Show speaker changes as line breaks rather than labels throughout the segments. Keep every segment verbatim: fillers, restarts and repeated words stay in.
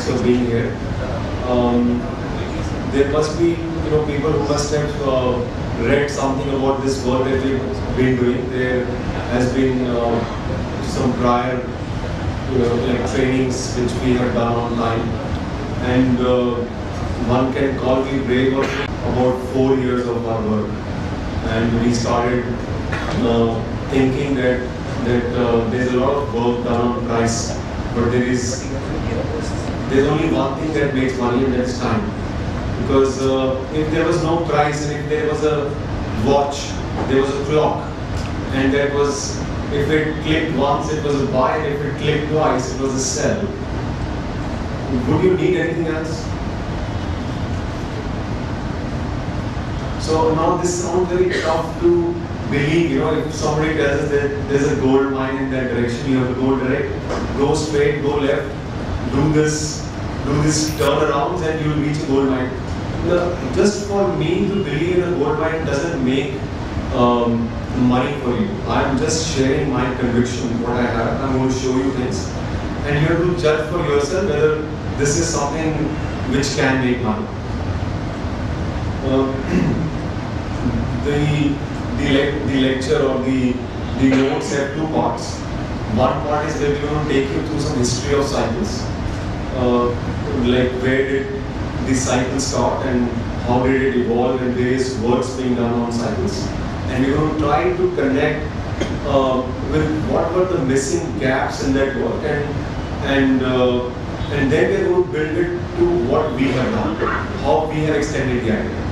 thanks for being here. Um, there must be, you know, people who must have uh, read something about this work that we've been doing. There has been uh, some prior, you know, like trainings which we have done online, and uh, one can call me brave of about four years of our work, and we started uh, thinking that that uh, there's a lot of work done on price, but there is there's only one thing that makes money, and that's time. Because uh, if there was no price, and if there was a watch, there was a clock, and that was, if it clicked once, it was a buy, and if it clicked twice, it was a sell. Would you need anything else? So now this sounds very tough to believe. You know, if somebody tells us that there's a gold mine in that direction, you have to go direct, go straight, go left, do this, do this turnarounds, and you'll reach a gold mine. The, just for me to believe in a gold mine doesn't make um, money for you. I'm just sharing my conviction, what I have. I'm going to show you things, and you have to judge for yourself whether this is something which can make money. Um, the the, le the lecture or the the notes have two parts. One part is that we're going to take you through some history of cycles, uh, like where did the cycle start and how did it evolve, and various works being done on cycles. And we're going to try to connect uh, with what were the missing gaps in that work, and and uh, and then we're going to build it to what we have done, how we have extended the idea.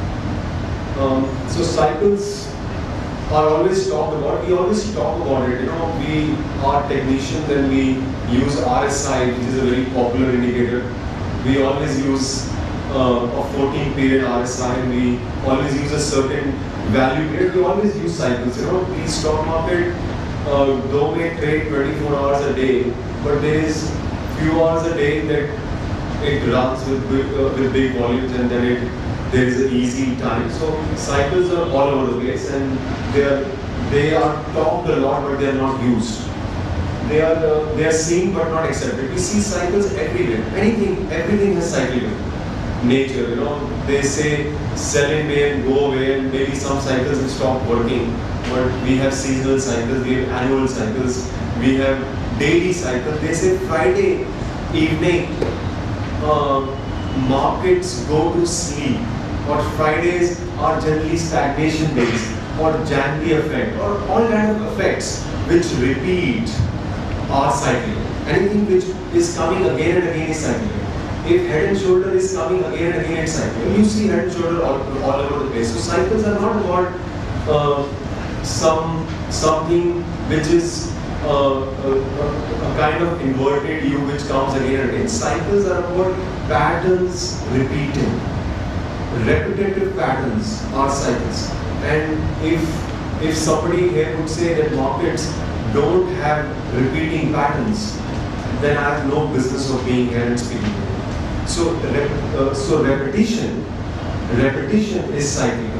Um, so cycles are always talked about. We always talk about it. You know, we are technicians and we use R S I, which is a very popular indicator. We always use uh, a fourteen period R S I, and we always use a certain value period. We always use cycles. You know, the stock market, uh, though may trade twenty-four hours a day, but there is few hours a day that it runs with big, uh, with big volumes, and then it there is an easy time. So cycles are all over the place, and they are they are talked a lot, but they are not used. They are uh, they are seen but not accepted. We see cycles everywhere. Anything, everything has cyclical nature. You know, they say sell in May and go away, and maybe some cycles will stop working. But we have seasonal cycles, we have annual cycles, we have daily cycles. They say Friday evening uh, markets go to sleep, or Fridays are generally stagnation days, or January effect, or all kind of effects which repeat are cyclical. Anything which is coming again and again is cyclical. If head and shoulder is coming again and again, it's cyclical. You see head and shoulder all, all over the place. So cycles are not about uh, some something which is uh, a, a, a kind of inverted U which comes again and again. Cycles are about patterns repeating. Repetitive patterns are cycles. And if if somebody here would say that markets don't have repeating patterns, then I have no business of being here and speaking. So, rep, uh, so repetition, repetition is cyclical.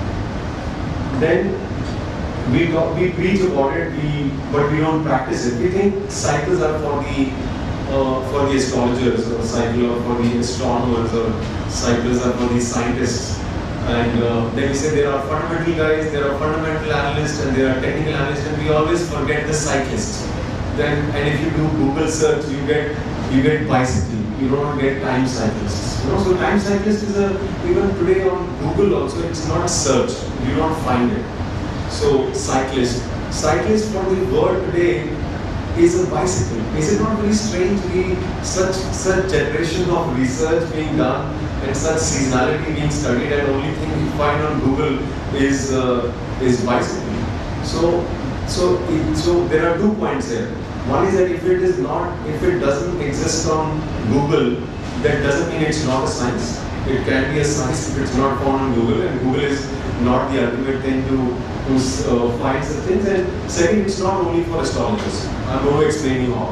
Then we talk, we preach about it, we but we don't practice it. We think cycles are for the uh, for the astrologers, or cycle, or for the astronomers, or cycles are for the scientists. And uh, then we say there are fundamental guys, there are fundamental analysts, and there are technical analysts, and we always forget the cyclists. Then, and if you do Google search, you get you get bicycle. You don't get time cyclists. You know, so time cyclist is a, even today on Google also, it's not searched. You don't find it. So cyclist, cyclist for the word today is a bicycle. Is it not very strange? We such such generation of research being done, and such seasonality being studied, and only thing you find on Google is uh, is bicycle. So so it, so there are two points here. One is that if it is not, if it doesn't exist on Google, that doesn't mean it's not a science. It can be a science if it's not found on Google, and Google is not the ultimate thing to to uh, find such things. And second, it's not only for astrologers. I'm going to explain you how.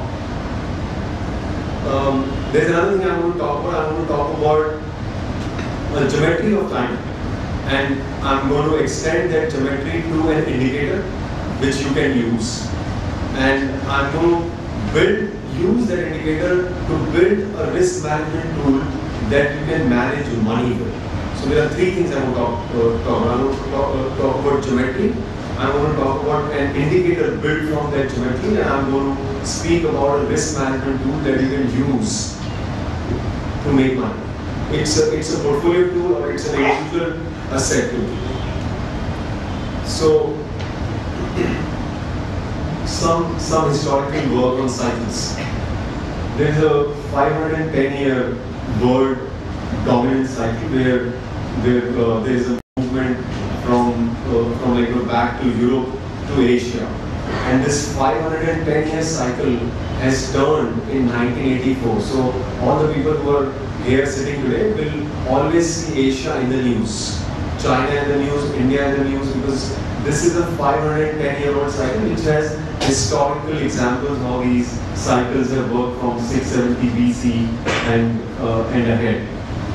Um, there's another thing I'm going to talk about. I'm going to talk about the geometry of time, and I'm going to extend that geometry to an indicator which you can use. And I'm going to build, use that indicator to build a risk management tool that you can manage money with. So there are three things I want to talk, uh, talk about. I want to talk, uh, talk about geometry. I'm going to talk about an indicator built from that geometry, and I'm going to speak about a risk management tool that you can use to make money. It's a, it's a portfolio tool or it's an individual asset tool. So, some, some historical work on cycles. There is a five hundred ten year world dominant cycle where there, uh, there is a movement from, uh, from like uh, back to Europe to Asia. And this five hundred ten year cycle has turned in nineteen eighty-four. So all the people who are here sitting today will always see Asia in the news, China in the news, India in the news, because this is a five hundred ten year old cycle which has historical examples of how these cycles have worked from six seventy B C and uh, and ahead.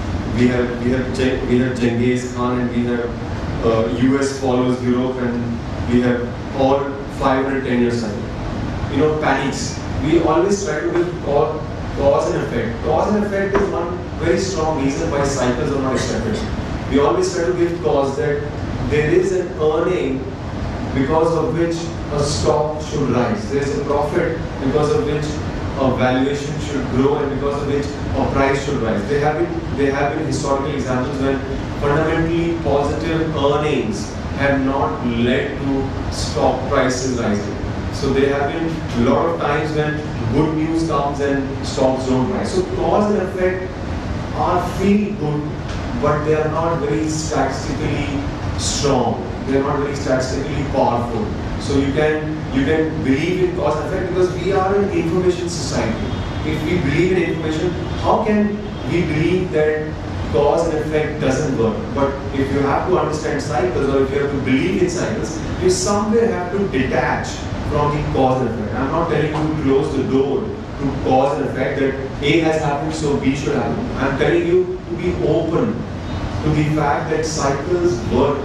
We have we have we have Genghis Khan, and we have uh, U S follows Europe, and we have all five hundred ten year cycle. You know, panics. We always try to give cause and effect. Cause and effect is one very strong reason why cycles are not accepted. We always try to give cause that there is an earning because of which a stock should rise. There is a profit because of which a valuation should grow and because of which a price should rise. There have been, there have been historical examples when fundamentally positive earnings have not led to stock prices rising. So there have been a lot of times when good news comes and stocks don't rise. So cause and effect are feel good, but they are not very statistically strong. They are not very statistically powerful. So you can you can believe in cause and effect because we are an information society. If we believe in information, how can we believe that cause and effect doesn't work? But if you have to understand cycles, or if you have to believe in cycles, you somewhere have to detach from the cause and effect. I'm not telling you to close the door to cause and effect that A has happened, so B should happen. I'm telling you to be open to the fact that cycles work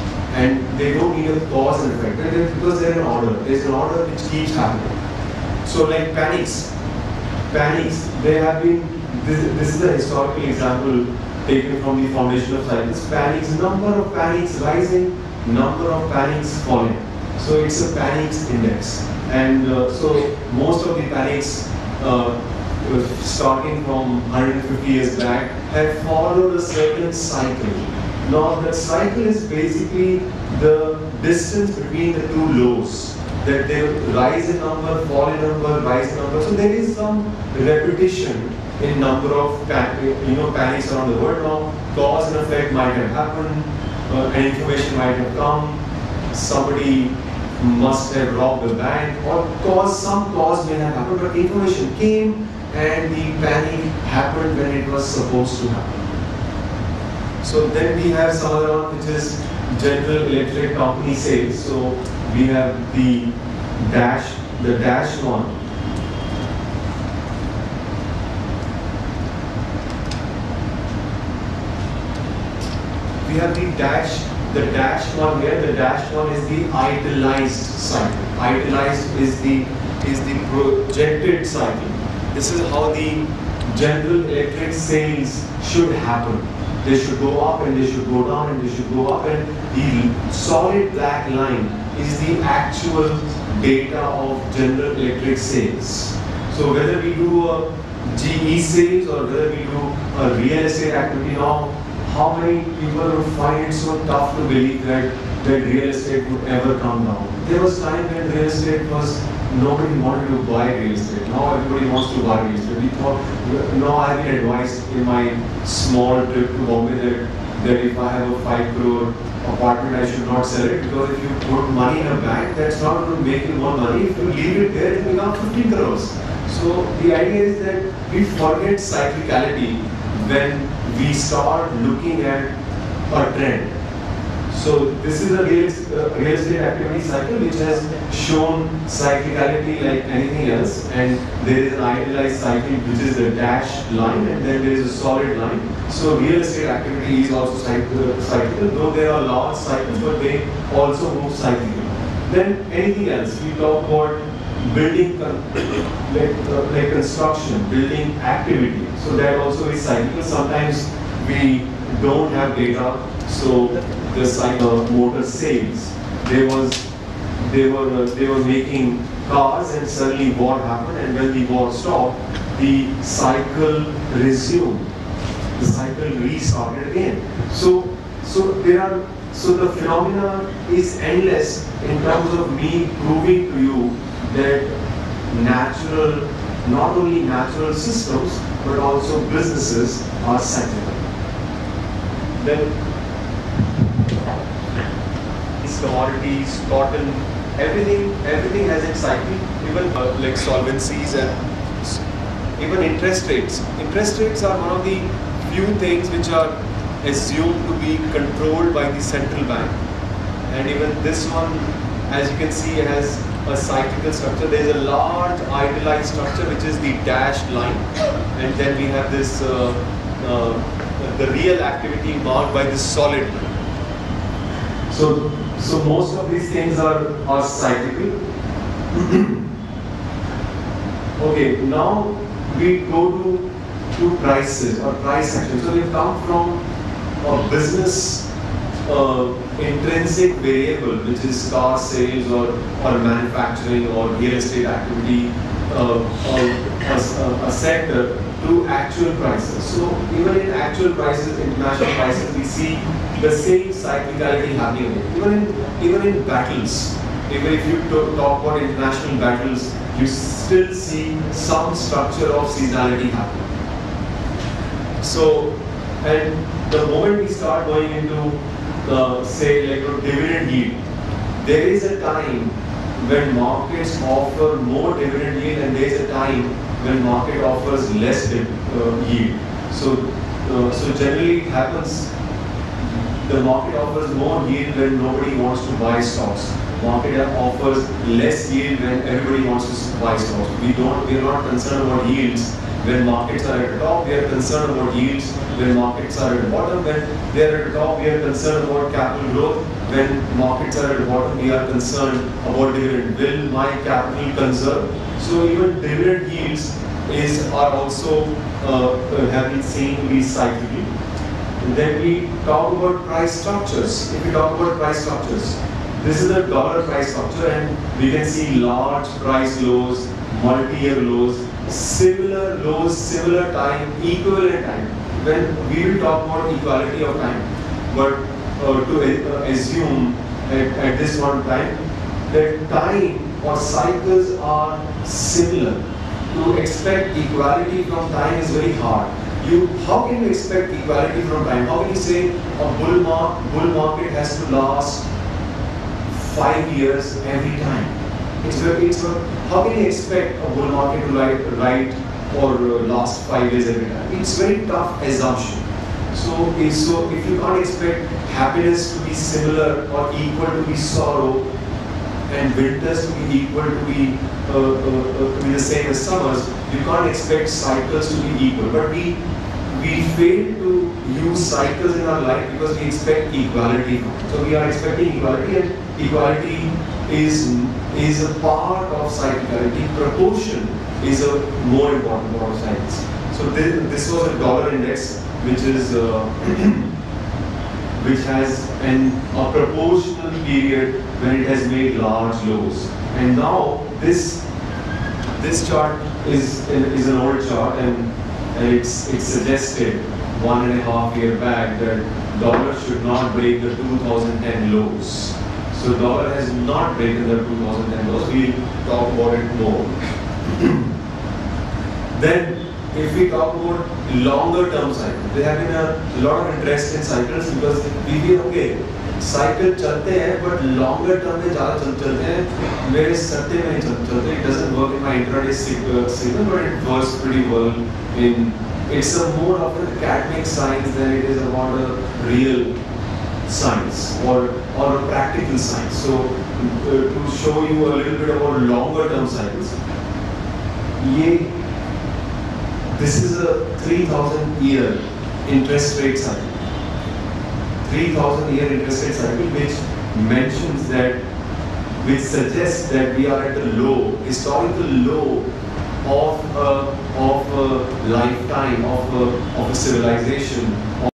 and they don't need a cause and effect. Because they're an order. There's an order which keeps happening. So like panics. Panics, they have been, this, this is a historical example taken from the foundation of cycles. Panics, number of panics rising, number of panics falling. So it's a panics index. And uh, so most of the panics uh, starting from one hundred fifty years back have followed a certain cycle. Now that cycle is basically the distance between the two lows. That they rise in number, fall in number, rise in number. So there is some repetition in number of pan you know panics around the world now. Cause and effect might have happened, uh, and information might have come. Somebody must have robbed the bank, or cause some cause may have happened, but information came and the panic happened when it was supposed to happen. So then we have some other one which is General Electric Company sales. So we have the dash, the dash one. We have the dash, the dash one here. The dash one is the idealized cycle. Idealized is the is the projected cycle. This is how the General Electric sales should happen. They should go up and they should go down and they should go up, and the solid black line is the actual data of General Electric sales. So whether we do a G E sales or whether we do a real estate activity now, how many people would find it so tough to believe that, that real estate would ever come down? There was time when real estate was, nobody wanted to buy real estate. Now everybody wants to buy real estate. We thought, now I've been advised in my small trip to Bombay that, that if I have a five crore apartment, I should not sell it, because if you put money in a bank, that's not going to make you more money. If you leave it there, it will become fifteen crores. So the idea is that we forget cyclicality when we start looking at a trend. So this is a real, uh, real estate activity cycle which has shown cyclicality like anything else, and there is an idealized cycle which is the dashed line, and then there is a solid line. So real estate activity is also cyclical, though there are large cycles, but they also move cyclically. Then anything else, we talk about building like, uh, like construction, building activity. So that also is cyclical. Sometimes we don't have data, so the cycle motor sales. There was they were uh, they were making cars, and suddenly war happened, and when the war stopped, the cycle resumed. The cycle restarted again. So so there are so the phenomena is endless in terms of me proving to you that natural, not only natural systems, but also businesses are cyclical. Then these commodities, cotton, everything, everything has its cycle. Even uh, like solvencies and even interest rates. Interest rates are one of the few things which are assumed to be controlled by the central bank. And even this one, as you can see, has a cyclical structure. There is a large idealized structure which is the dashed line, and then we have this uh, uh, the real activity marked by this solid line. So, so most of these things are are cyclical. Okay, now we go to to prices or price action. So we come from a business uh, intrinsic variable, which is car sales or, or manufacturing or real estate activity, uh, or a, a sector, to actual prices. So even in actual prices, international prices, we see the same cyclicality happening. Even in even in battles, even if you talk about international battles, you still see some structure of seasonality happening. So, and the moment we start going into uh, say like a dividend yield, there is a time when markets offer more dividend yield, and there is a time when market offers less uh, yield. So, uh, so generally it happens, the market offers more yield when nobody wants to buy stocks. Market offers less yield when everybody wants to buy stocks. We don't, we are not concerned about yields when markets are at the top. We are concerned about yields when markets are at the bottom. When they are at the top, we are concerned about capital growth. When markets are at the bottom, we are concerned about dividend. Will my capital conserve? So even dividend yields is are also uh, have been seen to be cyclical. And then we talk about price structures. If we talk about price structures, this is a dollar price structure, and we can see large price lows, multi-year lows, similar lows, similar time, equivalent time. When we will talk about equality of time, but uh, to uh, assume at, at this one time that time or cycles are similar. To expect equality from time is very hard. You, how can you expect equality from time? How can you say a bull, mar bull market has to last five years every time? It's very, it's very, how can you expect a bull market to ride, ride or uh, last five years every time? It's very tough assumption. So, if, so if you can't expect happiness to be similar or equal to be sorrow, and winters to be equal to be uh, uh, uh, to be the same as summers, you can't expect cycles to be equal. But we we fail to use cycles in our life because we expect equality. So we are expecting equality, and equality is is a part of cyclicality. Proportion is a more important part of science. So this, this was a dollar index, which is uh, which has an a proportional period when it has made large lows. And now this this chart is is an old chart, and, and it's it suggested one and a half year back that dollar should not break the two thousand ten lows. So dollar has not broken the two thousand ten lows. We'll talk about it more. Then, if we talk about longer term cycles, there have been a lot of interest in cycles because we feel okay, cycle चलते हैं, but longer term में ज़्यादा चल चलते हैं. मेरे सत्ते में नहीं चल चलते. It doesn't work in my intraday signal, but it works pretty well in. It's a more of an academic science than it is about a real science or or a practical science. So uh, to show you a little bit about longer term cycles, ये this is a three thousand year interest rate cycle. three thousand year interest rate cycle, which mentions that which suggests that we are at a low, historical low of a, of a lifetime, of a, of a civilization.